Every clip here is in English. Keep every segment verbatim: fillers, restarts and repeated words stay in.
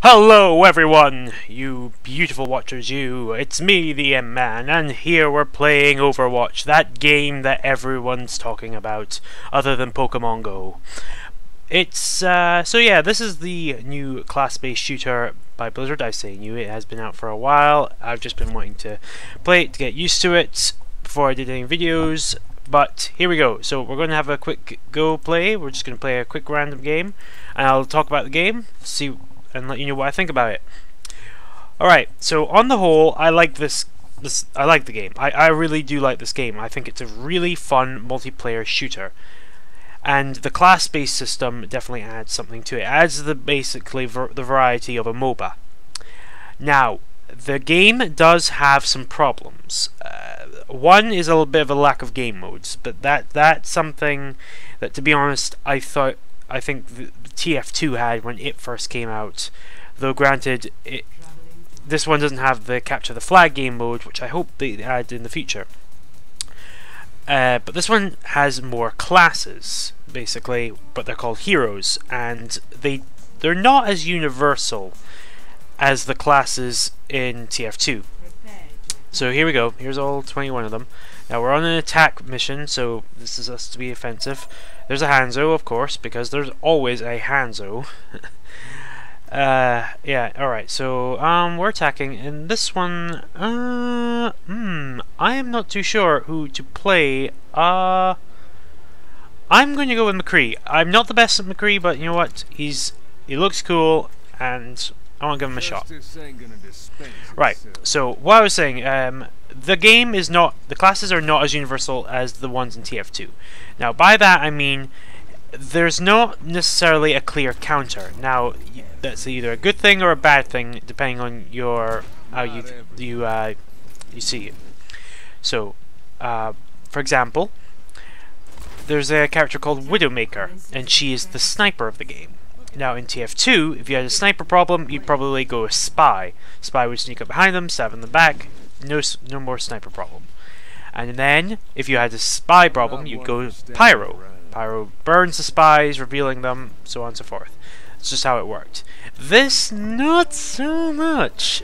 Hello everyone, you beautiful watchers, you. It's me, the M-Man, and here we're playing Overwatch, that game that everyone's talking about, other than Pokemon Go. It's, uh, so yeah, this is the new class-based shooter by Blizzard. I say new, it has been out for a while. I've just been wanting to play it to get used to it before I did any videos. But here we go. So we're going to have a quick go play. We're just going to play a quick random game, and I'll talk about the game, see, and let you know what I think about it. Alright, so on the whole, I like this. This I like the game. I, I really do like this game. I think it's a really fun multiplayer shooter, and the class-based system definitely adds something to it. It adds the basically ver the variety of a MOBA. Now, the game does have some problems. Uh, one is a little bit of a lack of game modes, but that that's something that, to be honest, I thought I think the T F two had when it first came out. Though granted, it, this one doesn't have the capture the flag game mode, which I hope they add in the future. Uh, but this one has more classes, basically, but they're called heroes, and they they're not as universal as the classes in T F two. So here we go. Here's all twenty-one of them. Now we're on an attack mission, so this is us to be offensive. There's a Hanzo, of course, because there's always a Hanzo. uh, yeah, alright, so um, we're attacking, and this one, uh, hmm, I am not too sure who to play. Uh, I'm going to go with McCree. I'm not the best at McCree, but you know what? He's he looks cool, and I want to give him a shot. Right, so what I was saying, um, the game is not, the classes are not as universal as the ones in T F two. Now, by that I mean, there's not necessarily a clear counter. Now, that's either a good thing or a bad thing, depending on your, how you, you, uh, you see it. So, uh, for example, there's a character called Widowmaker, and she is the sniper of the game. Now in T F two, if you had a sniper problem, you'd probably go a spy. Spy would sneak up behind them, stab in the back. No, no more sniper problem. And then, if you had a spy problem, you'd go pyro. Pyro burns the spies, revealing them, so on and so forth. That's just how it worked. This, not so much.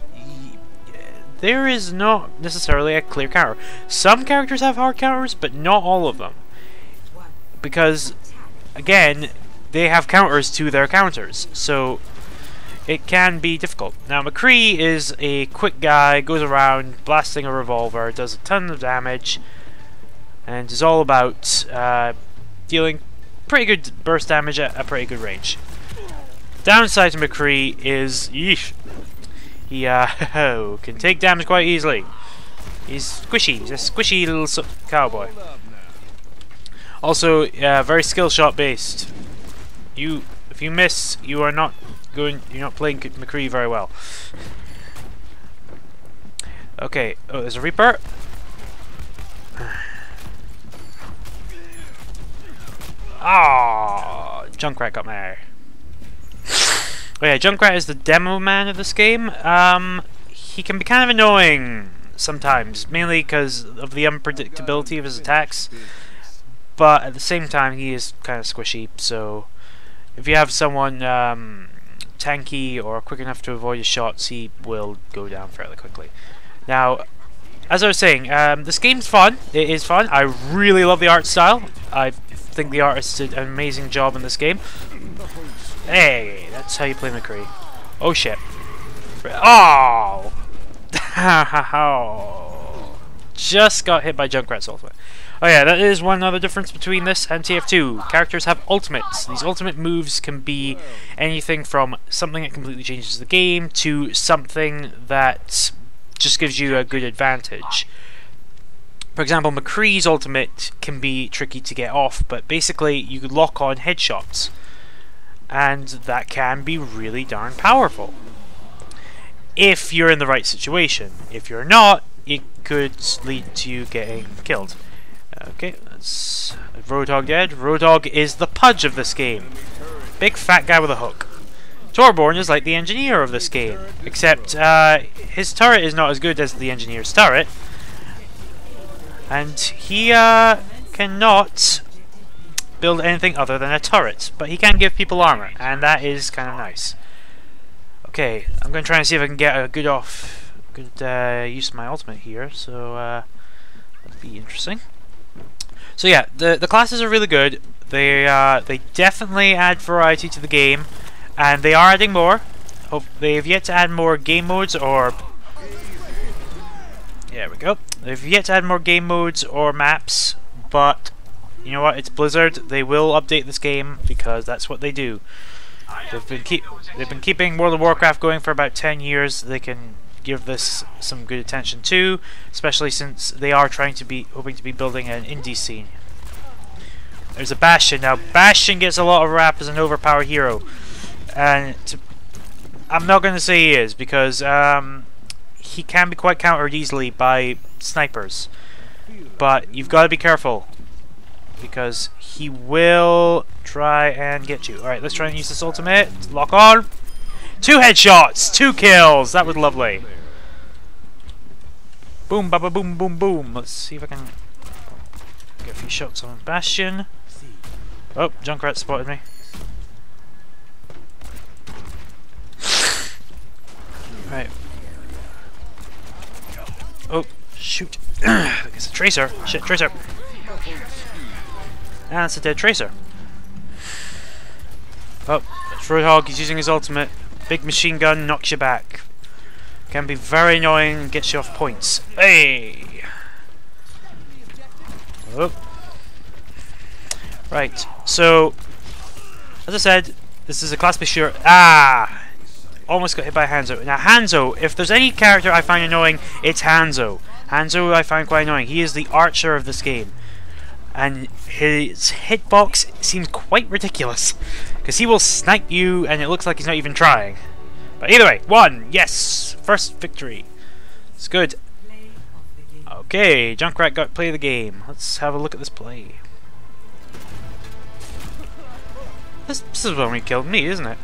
There is not necessarily a clear counter. Some characters have hard counters, but not all of them. Because, again, they have counters to their counters, so it can be difficult. Now, McCree is a quick guy, goes around blasting a revolver, does a ton of damage, and is all about uh, dealing pretty good burst damage at a pretty good range. Downside to McCree is, yeesh, he uh, can take damage quite easily. He's squishy, he's a squishy little so cowboy. Also, uh, very skill shot based. You, if you miss, you are not going. You're not playing McCree very well. Okay. Oh, there's a Reaper. Ah, oh, Junkrat got me. Oh yeah, Junkrat is the demo man of this game. Um, he can be kind of annoying sometimes, mainly because of the unpredictability of his attacks. But at the same time, he is kind of squishy, so if you have someone um, tanky or quick enough to avoid his shots, he will go down fairly quickly. Now, as I was saying, um, this game's fun. It is fun. I really love the art style. I think the artist did an amazing job in this game. Hey, that's how you play McCree. Oh shit. Oh! Just got hit by Junkrat's ultimate. Oh yeah, that is one other difference between this and T F two. Characters have ultimates. These ultimate moves can be anything from something that completely changes the game to something that just gives you a good advantage. For example, McCree's ultimate can be tricky to get off, but basically you could lock on headshots, and that can be really darn powerful if you're in the right situation. If you're not, it could lead to you getting killed. Okay, that's Roadhog dead. Roadhog is the Pudge of this game. Big fat guy with a hook. Torborn is like the engineer of this game, except uh, his turret is not as good as the engineer's turret, and he uh, cannot build anything other than a turret, but he can give people armor, and that is kind of nice. Okay, I'm going to try and see if I can get a good off, good uh, use of my ultimate here. So uh, that'll be interesting. So yeah, the the classes are really good. They uh, they definitely add variety to the game, and they are adding more. Hope they've yet to add more game modes or. There we go. They've yet to add more game modes or maps, but you know what? It's Blizzard. They will update this game because that's what they do. They've been keep they've been keeping World of Warcraft going for about ten years. They can give this some good attention too, especially since they are trying to be hoping to be building an indie scene. There's a Bastion now. Bastion gets a lot of rap as an overpowered hero, and to, I'm not going to say he is because um, he can be quite countered easily by snipers, but you've got to be careful because he will try and get you. Alright, let's try and use this ultimate. Lock on. Two headshots! Two kills! That was lovely. Boom, baba, boom, boom, boom. Let's see if I can get a few shots on Bastion. Oh, Junkrat spotted me. Right. Oh, shoot. It's a Tracer. Shit, Tracer. Ah, it's a dead Tracer. Oh, it's Roadhog, he's using his ultimate. Big machine gun knocks you back. Can be very annoying, gets you off points. Hey! Oh. Right, so, as I said, this is a class-based shooter. Ah! Almost got hit by Hanzo. Now, Hanzo, if there's any character I find annoying, it's Hanzo. Hanzo I find quite annoying. He is the archer of this game. And his hitbox seems quite ridiculous because he will snipe you and it looks like he's not even trying. But either way, one, yes, first victory. It's good. Okay, Junkrat got play of the game. Let's have a look at this play. This, this is when he killed me, isn't it?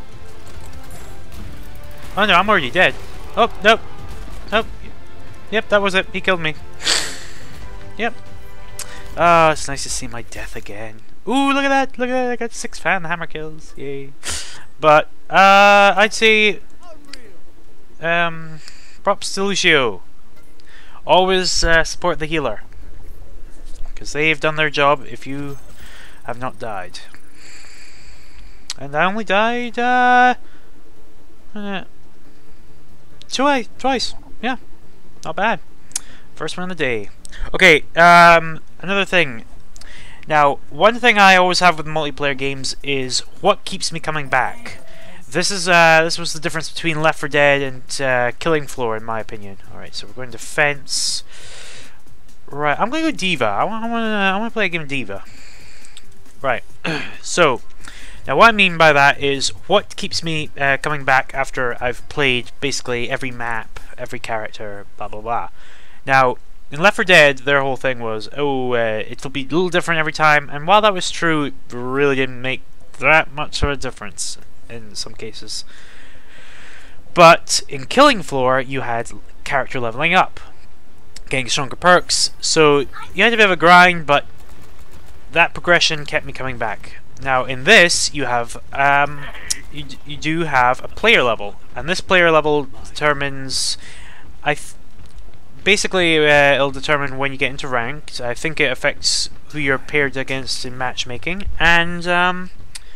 Oh no, I'm already dead. Oh, nope. Nope. Yep, that was it. He killed me. Yep. Oh, it's nice to see my death again. Ooh, look at that! Look at that! I got six fan hammer kills. Yay! But uh, I'd say, um, props to Lucio. Always uh, support the healer because they've done their job. If you have not died, and I only died uh, uh twice. Twice. Yeah, not bad. First one of the day. Okay, um, another thing. Now, one thing I always have with multiplayer games is what keeps me coming back. This is uh, this was the difference between Left four Dead and uh, Killing Floor, in my opinion. All right, so we're going defense. Right, I'm going to go Diva. I want, I want to, I want to play a game of Diva. Right. So, now what I mean by that is what keeps me uh, coming back after I've played basically every map, every character, blah blah blah. Now, in Left four Dead, their whole thing was, oh, uh, it'll be a little different every time, and while that was true, it really didn't make that much of a difference in some cases. But in Killing Floor, you had character leveling up, getting stronger perks, so you had a bit of a grind, but that progression kept me coming back. Now, in this, you have, um, you, you do have a player level, and this player level determines, I th Basically, uh, it'll determine when you get into ranked. I think it affects who you're paired against in matchmaking, and um,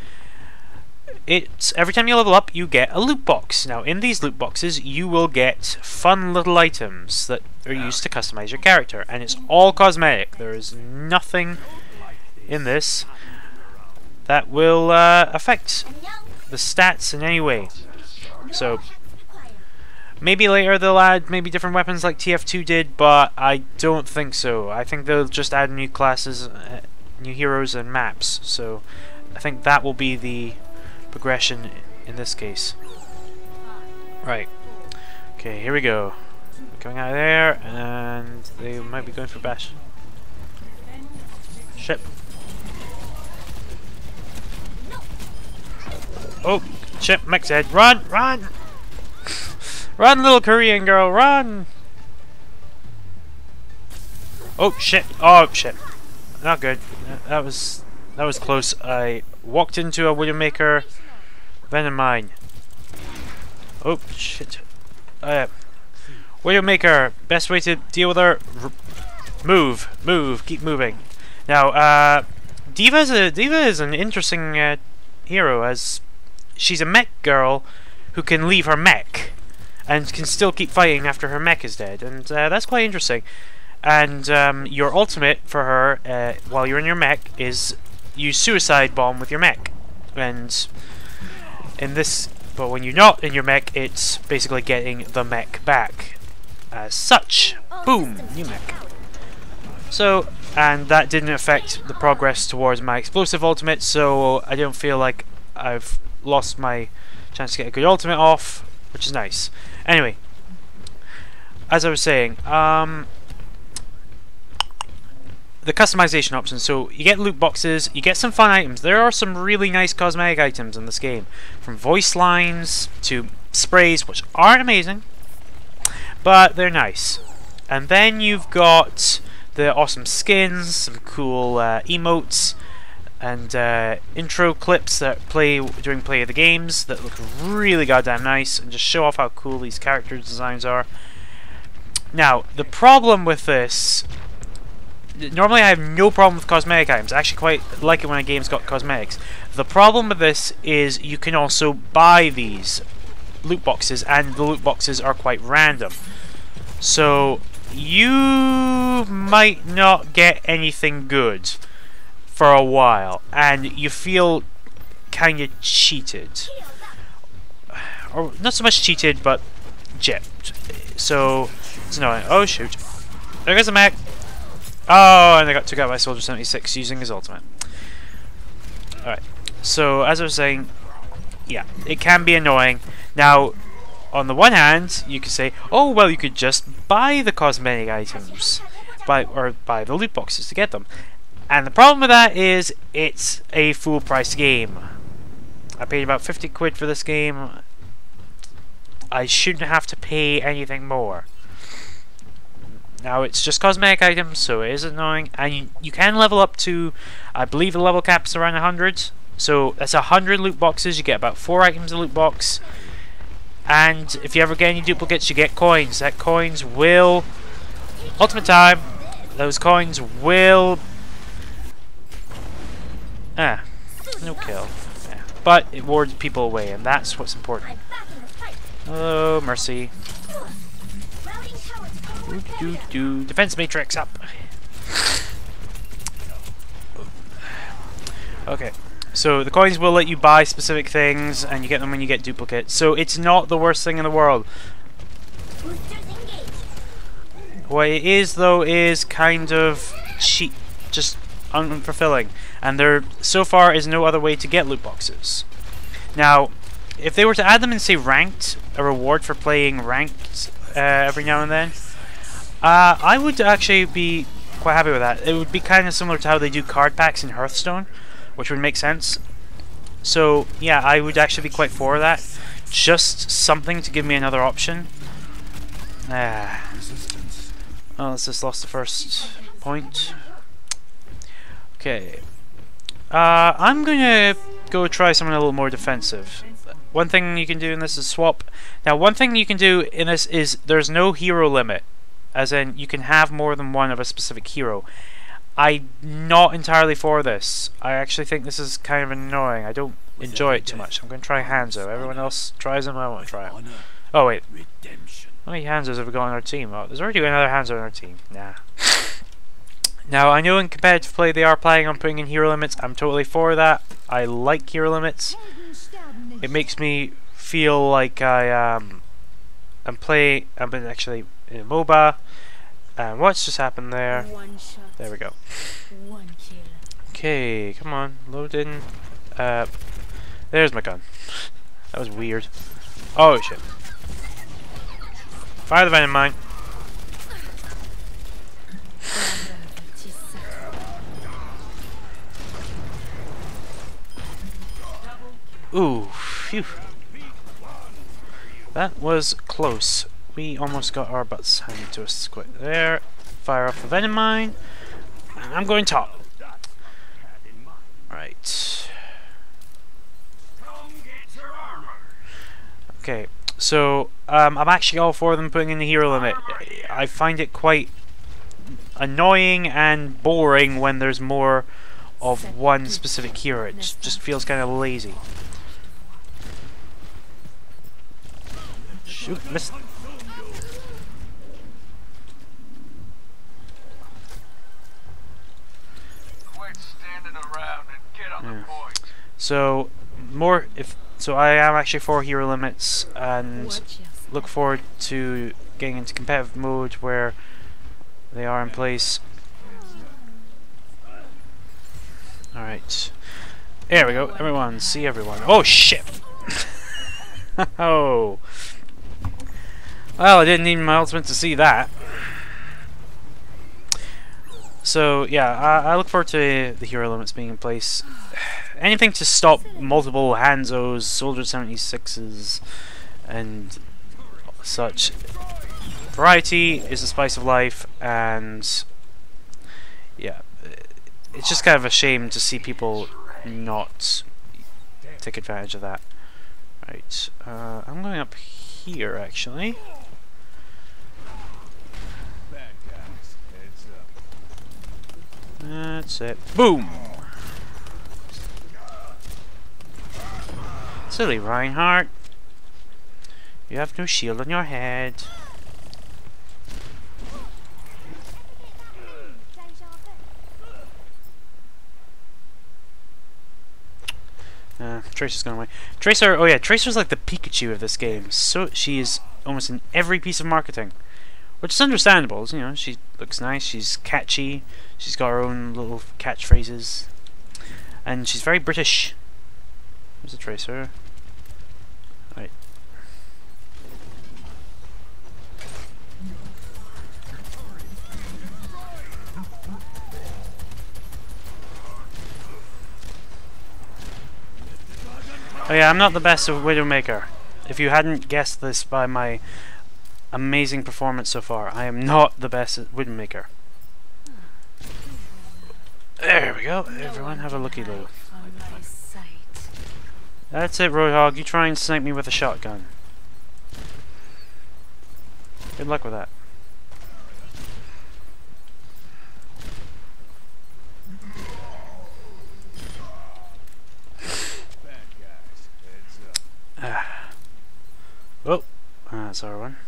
it's every time you level up, you get a loot box. Now, in these loot boxes, you will get fun little items that are used to customize your character, and it's all cosmetic. There is nothing in this that will uh, affect the stats in any way. So. Maybe later they'll add maybe different weapons like T F two did, but I don't think so. I think they'll just add new classes, uh, new heroes and maps. So I think that will be the progression in this case. Right. Okay, here we go. Coming out of there, and they might be going for Bash. Shit. Oh, shit, Mech's head. Run! Run! Run, little Korean girl, run! Oh shit! Oh shit! Not good. That was that was close. I walked into a Widowmaker. Venom mine. Oh shit. Uh, Widowmaker, best way to deal with her. R move, move, keep moving. Now, uh, Diva is a Diva is an interesting uh, hero, as she's a mech girl who can leave her mech and can still keep fighting after her mech is dead, and uh, that's quite interesting. And um, your ultimate for her, uh, while you're in your mech, is use suicide bomb with your mech. And in this, but when you're not in your mech, it's basically getting the mech back. As such, boom, new mech. So, and that didn't affect the progress towards my explosive ultimate, so I don't feel like I've lost my chance to get a good ultimate off, which is nice. Anyway, as I was saying, um, the customization options. So you get loot boxes, you get some fun items. There are some really nice cosmetic items in this game, from voice lines to sprays, which aren't amazing, but they're nice. And then you've got the awesome skins, some cool uh, emotes, and uh, intro clips that play during play of the games that look really goddamn nice and just show off how cool these character designs are. Now, the problem with this, normally I have no problem with cosmetic items. I actually quite like it when a game's got cosmetics. The problem with this is you can also buy these loot boxes, and the loot boxes are quite random. So you might not get anything good for a while, and you feel kind of cheated. Or not so much cheated, but gypped. So it's annoying. Oh shoot. There goes a mech. Oh, and I got took out by Soldier seventy-six using his ultimate. Alright. So as I was saying, yeah, it can be annoying. Now, on the one hand, you could say, oh well, you could just buy the cosmetic items, buy or buy the loot boxes to get them. And the problem with that is it's a full price game. I paid about fifty quid for this game. I shouldn't have to pay anything more. Now it's just cosmetic items, so it is annoying. And you, you can level up to, I believe the level cap is around one hundred. So that's one hundred loot boxes. You get about four items a loot box. And if you ever get any duplicates, you get coins. That coins will... Ultimate time. Those coins will... Ah, no kill. Yeah. But it wards people away, and that's what's important. Oh, mercy. Do, do, do. Defense matrix up. Okay, so the coins will let you buy specific things, and you get them when you get duplicates. So it's not the worst thing in the world. What it is, though, is kind of cheap, just unfulfilling. And there, so far, is no other way to get loot boxes. Now, if they were to add them in, say, ranked, a reward for playing ranked uh, every now and then, uh, I would actually be quite happy with that. It would be kind of similar to how they do card packs in Hearthstone, which would make sense. So, yeah, I would actually be quite for that. Just something to give me another option. Ah. Oh, let's just lost the first point. Okay. Uh, I'm gonna go try something a little more defensive. One thing you can do in this is swap. Now, one thing you can do in this is there's no hero limit. As in, you can have more than one of a specific hero. I'm not entirely for this. I actually think this is kind of annoying. I don't enjoy it too much. I'm going to try Hanzo. Everyone else tries them, I won't try them. Oh, wait. How many Hanzos have we got on our team? Oh, there's already another Hanzo on our team. Nah. Now, I know in competitive play they are planning on putting in hero limits. I'm totally for that. I like hero limits. It makes me feel like I um I'm playing. I'm actually in a MOBA. And what's just happened there? There we go. Okay, come on, load in. Uh, there's my gun. That was weird. Oh shit! Fire the venom mine. Ooh, phew. That was close. We almost got our butts handed to us quick there. Fire off the venom mine. And I'm going top. Right. Okay, So um, I'm actually all for them putting in the hero limit. I find it quite annoying and boring when there's more of one specific hero. It just feels kind of lazy. Shoot, missed. Quit standing around and get on the point. So more if so I am actually for hero limits, and look forward to getting into competitive mode where they are in place. Alright. There we go. Everyone, see everyone. Oh shit! Oh. Well, I didn't need my ultimate to see that. So yeah, I, I look forward to the hero limits being in place. Anything to stop multiple Hanzos, Soldier seventy-sixes, and such. Variety is the spice of life, and yeah, it's just kind of a shame to see people not take advantage of that. Right, uh, I'm going up here actually. That's it. Boom! Silly Reinhardt. You have no shield on your head. Uh, Tracer's gone away. Tracer, oh yeah, Tracer's like the Pikachu of this game. So she is almost in every piece of marketing, which is understandable. You know, she looks nice. She's catchy. She's got her own little catchphrases, and she's very British. There's a Tracer. Right. Oh yeah, I'm not the best of Widowmaker. If you hadn't guessed this by my amazing performance so far, I am not the best at Widowmaker. There we go. Everyone have a looky loo. That's it, Roadhog. You try and snipe me with a shotgun. Good luck with that. Ah. Oh, ah, that's our one.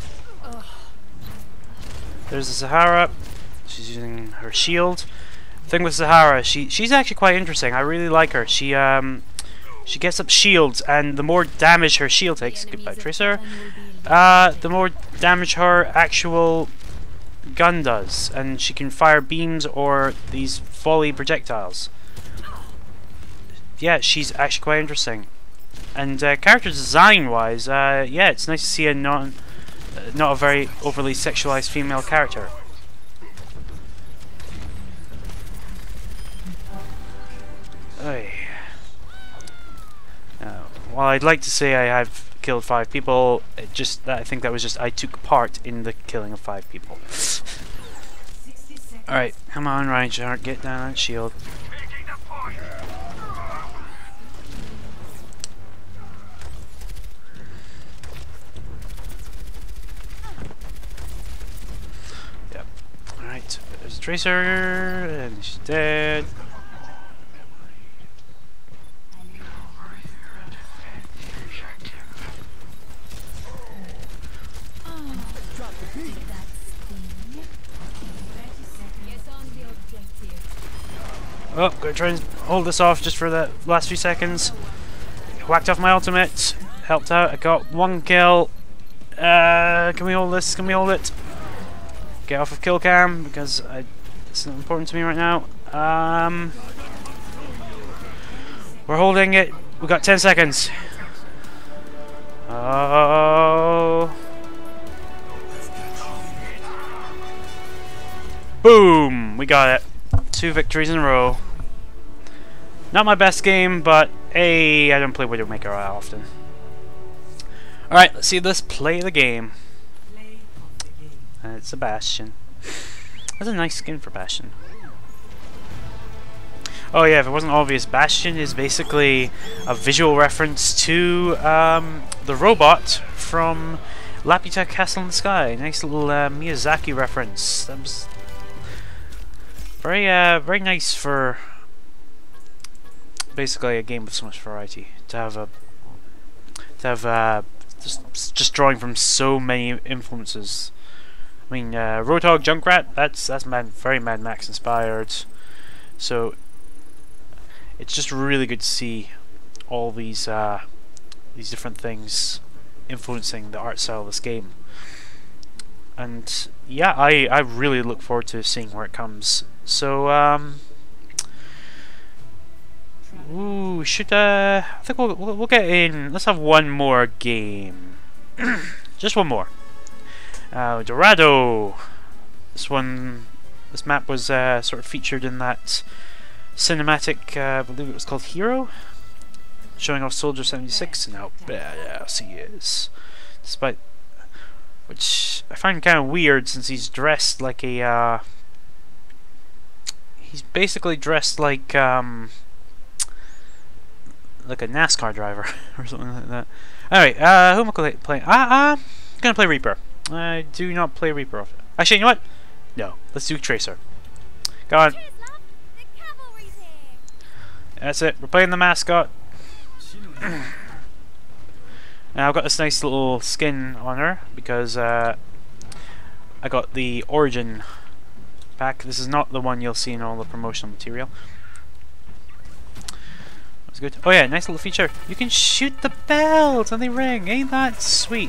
There's the Sahara. She's using her shield. Thing with Sahara, she she's actually quite interesting. I really like her. She um she gets up shields, and the more damage her shield takes, goodbye Tracer, uh, the more damage her actual gun does, and she can fire beams or these volley projectiles. Yeah, she's actually quite interesting. And uh, character design-wise, uh, yeah, it's nice to see a non, uh, not a very overly sexualized female character. Oy. Uh, while I'd like to say I have killed five people, it just that I think that was just I took part in the killing of five people. All right, come on, Reinhardt, get down that shield. Alright, there's a Tracer, and she's dead. Oh, gonna try and hold this off just for the last few seconds. Whacked off my ultimate, helped out, I got one kill. Uh, can we hold this? Can we hold it? Get off of kill cam because I, it's not important to me right now. Um, we're holding it. We've got ten seconds. Oh. Boom! We got it. Two victories in a row. Not my best game, but hey, I don't play Widowmaker often. Alright, let's see this play the game. Uh, it's a Bastion. That's a nice skin for Bastion. Oh yeah, if it wasn't obvious, Bastion is basically a visual reference to um, the robot from Laputa Castle in the Sky. Nice little uh, Miyazaki reference. That was very, uh, very nice for basically a game with so much variety. To have a, to have uh, just just drawing from so many influences. I mean, uh, Roadhog Junkrat. That's that's Mad, very Mad Max inspired. So it's just really good to see all these uh, these different things influencing the art style of this game. And yeah, I I really look forward to seeing where it comes. So um, ooh, should uh, I think we'll, we'll we'll get in. Let's have one more game, just one more. Uh, Dorado. This one, this map was uh, sort of featured in that cinematic. Uh, I believe it was called Hero, showing off Soldier seventy-six and how badass he is. Despite, which I find kind of weird since he's dressed like a. Uh, he's basically dressed like um, like a NASCAR driver or something like that. Alright, uh, who am I playing? Ah, uh, I'm gonna play Reaper. I do not play Reaper often. Actually, you know what? No, let's do Tracer. Go on. That's it. We're playing the mascot. Now I've got this nice little skin on her because uh, I got the Origin pack. This is not the one you'll see in all the promotional material. That's good. Oh yeah, nice little feature. You can shoot the bells and they ring. Ain't that sweet?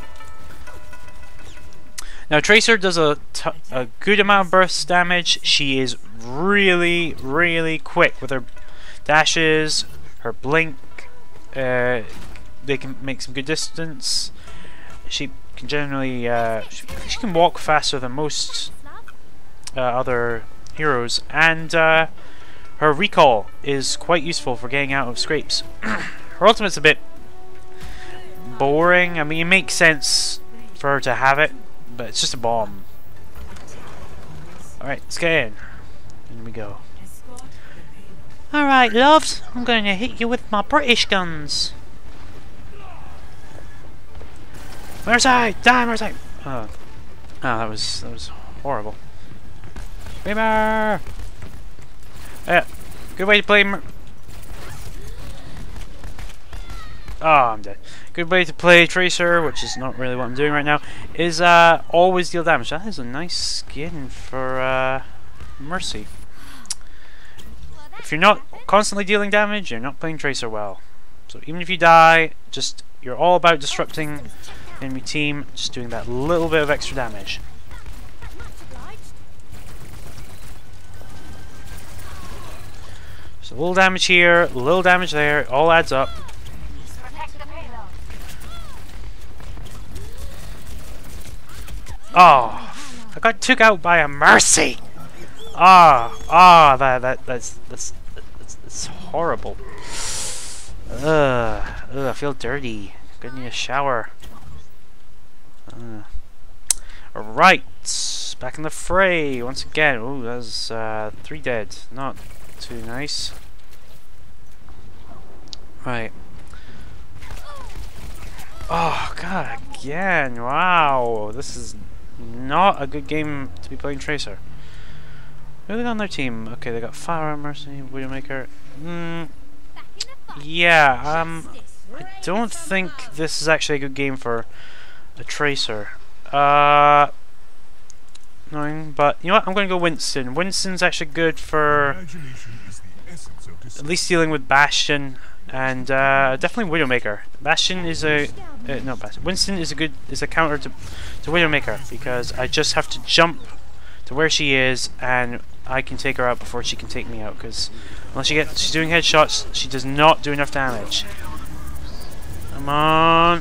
Now Tracer does a, t a good amount of burst damage. She is really, really quick with her dashes, her blink. Uh, they can make some good distance. She can generally, uh, she, she can walk faster than most uh, other heroes, and uh, her recall is quite useful for getting out of scrapes. Her ultimate's a bit boring. I mean, it makes sense for her to have it, but it's just a bomb. Alright, let's get in. In we go. Alright, loves, I'm going to hit you with my British guns. Mercy! Die, Mercy! Oh. Oh, that was, that was horrible. Reaper! Yeah, good way to play Mer Oh, I'm dead. Good way to play Tracer, which is not really what I'm doing right now, is uh, always deal damage. That is a nice skin for uh, Mercy. If you're not constantly dealing damage, you're not playing Tracer well. So even if you die, just you're all about disrupting the enemy team, just doing that little bit of extra damage. So a little damage here, a little damage there, it all adds up. Oh, I got took out by a Mercy. Ah, ah, that that that's that's that's, that's horrible. Ugh, ugh, I feel dirty. I need a shower. Uh. Right, back in the fray once again. Ooh, that's uh, three dead. Not too nice. Right. Oh god, again! Wow, this is not a good game to be playing Tracer. Who are they on their team? Okay, they got Fire, Mercy, Widowmaker. Mm, yeah, um, I don't think this is actually a good game for a Tracer. Uh, annoying, but you know what? I'm going to go Winston. Winston's actually good for at least dealing with Bastion and uh, definitely Widowmaker. Bastion is a uh, no Bastion. Winston is a good is a counter to to Widowmaker because I just have to jump to where she is and I can take her out before she can take me out. Because unless she gets she's doing headshots, she does not do enough damage. Come on.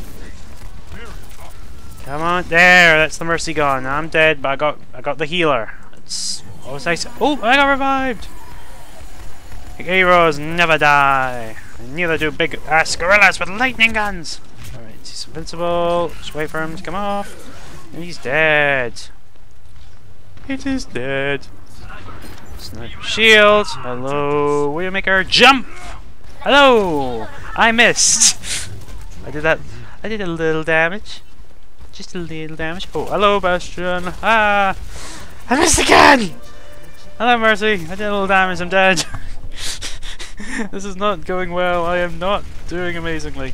Come on, there. That's the Mercy gone. I'm dead, but I got I got the healer. It's always nice. Oh, I got revived. Big heroes never die. And neither do big ass gorillas with lightning guns. Alright, he's invincible. Just wait for him to come off. And he's dead. It is dead. Sniper shield. Hello, Widowmaker. Jump. Hello. I missed. I did that. I did a little damage. Just a little damage. Oh, hello, Bastion. Ah! I missed again! Hello, Mercy. I did a little damage. I'm dead. This is not going well. I am not doing amazingly.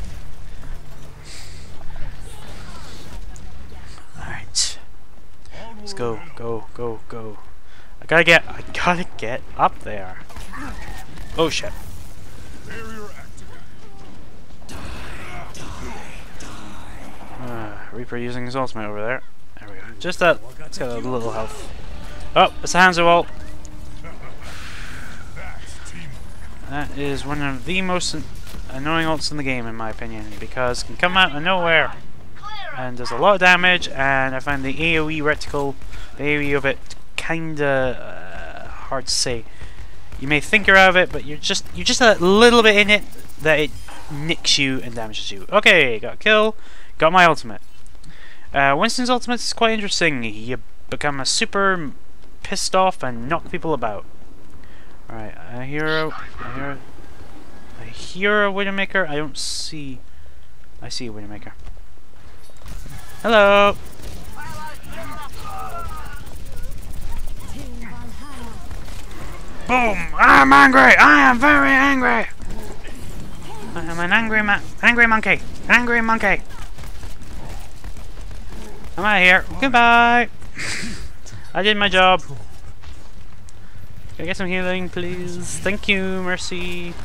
Alright. Let's go, go, go, go. I gotta get, I gotta get up there. Oh shit. Uh, Reaper using his ultimate over there. There we go. Just that. It's got a little health. Oh, it's a Hanzo ult. That is one of the most annoying ults in the game, in my opinion, because it can come out of nowhere and does a lot of damage. And I find the AoE reticle, the AoE of it, kinda uh, hard to say. You may think you're out of it, but you're just you're just a little bit in it that it nicks you and damages you. Okay, got a kill. Got my ultimate. Uh, Winston's ultimate is quite interesting. You become a super pissed off and knock people about. Alright, I hear a, I hear a, I hear a Widowmaker. I don't see. I see a Widowmaker. Hello. Boom! I'm angry. I am very angry. I am an angry man, angry monkey, angry monkey. I'm out of here. Goodbye. I did my job. Can I get some healing, please? Thank you, Mercy.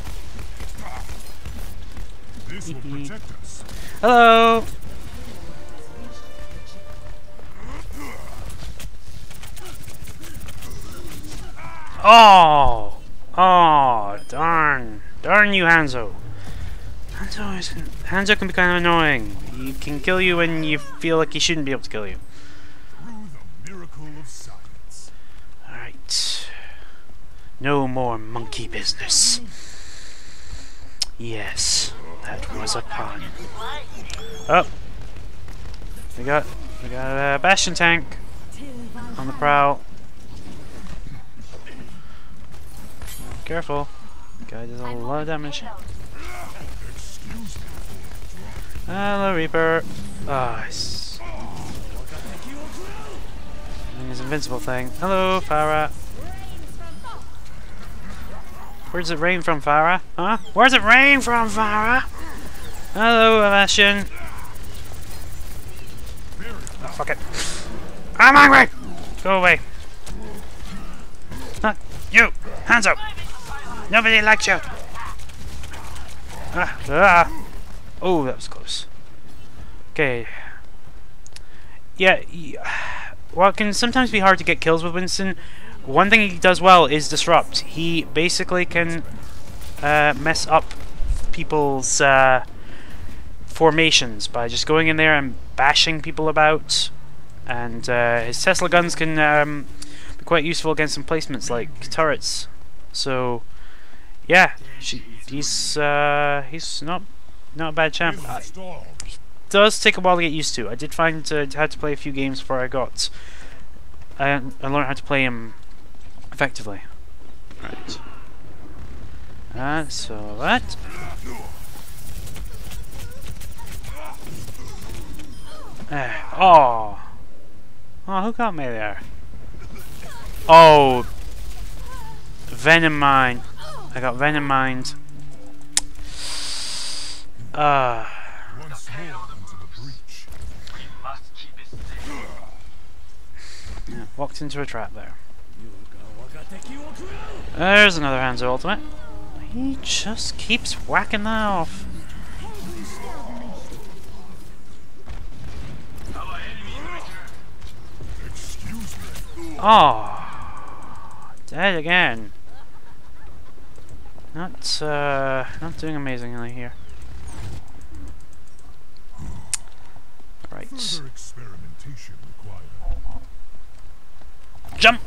This will protect us. Hello. Oh, oh, darn, darn you, Hanzo. Hanzo is Hanzo can be kind of annoying. He can kill you when you feel like he shouldn't be able to kill you. Through the miracle of science. All right. No more monkey business. Yes, that was a pun. Oh, we got we got a Bastion tank on the prowl. Careful, guy does a lot of damage. Hello, Reaper. Ah, oh, and his invincible thing. Hello, Farah. Where's it rain from, Farah? Huh? Where's it rain from, Farah? Hello, Bastion. Oh, fuck it. I'm angry! Go away. Not you! Hands up! Nobody likes you! Ah, ah. Oh, that was close. Okay. Yeah, well, it can sometimes be hard to get kills with Winston. One thing he does well is disrupt. He basically can uh, mess up people's uh, formations by just going in there and bashing people about. And uh, his Tesla guns can um, be quite useful against some placements like turrets. So, yeah, she, he's uh, he's not not a bad champ. Uh, he does take a while to get used to. I did find uh, I had to play a few games before I got. I I learned how to play him effectively. Right. Uh, so that. Uh, oh. Oh, who got me there? Oh. Venom mine. I got venom mined. Uh. Yeah, walked into a trap there. There's another Hanzo ultimate. He just keeps whacking that off. Oh, dead again. Not, uh, not doing amazingly here. Right. Jump!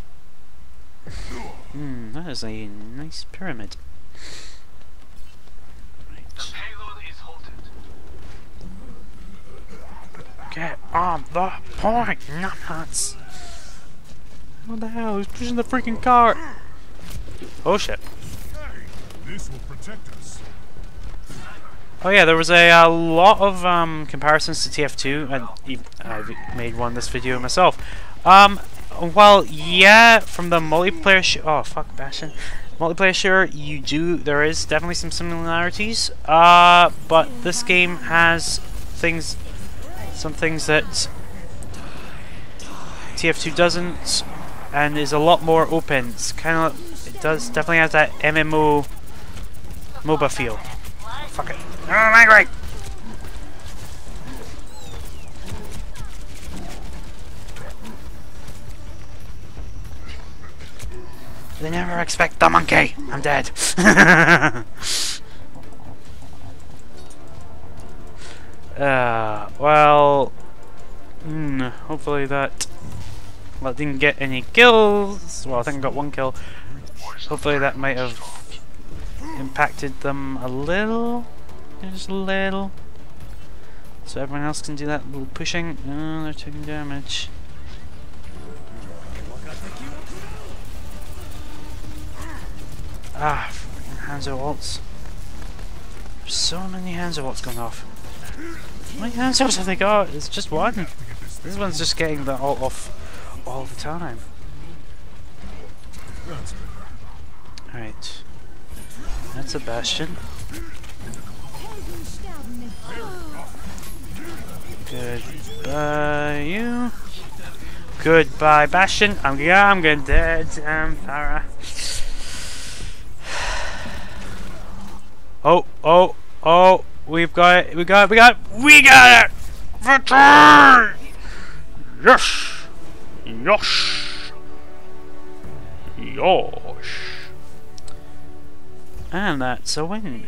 Hmm, that is a nice pyramid. Right. The payload is halted. Get on the point, nuts! What the hell? Who's pushing the freaking cart? Oh shit. This will protect us. Oh yeah, there was a, a lot of um, comparisons to T F two, and I've made one this video myself. Um, well, yeah, from the multiplayer sh oh fuck, Bastion. Multiplayer shooter, you do, there is definitely some similarities, uh, but this game has things, some things that T F two doesn't, and is a lot more open. It's kind of, it does, definitely has that M M O MOBA feel. Fuck it. Oh, I'm angry! They never expect the monkey! I'm dead. uh, well... Mm, hopefully that... Well, didn't get any kills. Well, I think I got one kill. Hopefully that might have impacted them a little. Just a little. So everyone else can do that little pushing. Oh, they're taking damage. Ah, freaking Hanzo ults. There's so many Hanzo ults going off. How many Hanzos have they got? It's just one. This one's just getting the ult off all the time. Alright. That's a Bastion. Goodbye, you. Goodbye, Bastion. I'm yeah, I'm going dead. I'm Farah. Oh, oh, oh! We've got it. We got it. We got it. We got it. Victory! Yes. Yosh! Yosh! And that's a win.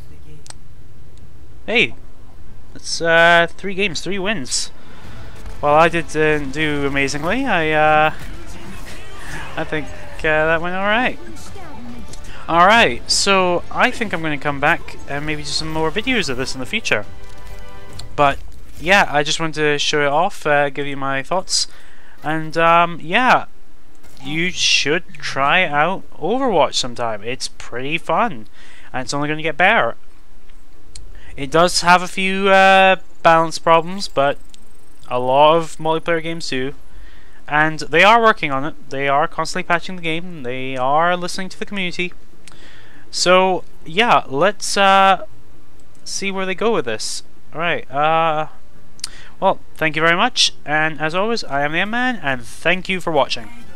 Hey! That's uh, three games, three wins. Well, I didn't uh, do amazingly. I uh, I think uh, that went alright. Alright, so I think I'm going to come back and maybe do some more videos of this in the future. But yeah, I just wanted to show it off, uh, give you my thoughts. And um, yeah, you should try out Overwatch sometime. It's pretty fun, and it's only going to get better. It does have a few uh, balance problems, but a lot of multiplayer games do. And they are working on it. They are constantly patching the game. They are listening to the community. So yeah, let's uh, see where they go with this. Alright, uh, well, thank you very much. And as always, I am the M-Man, and thank you for watching.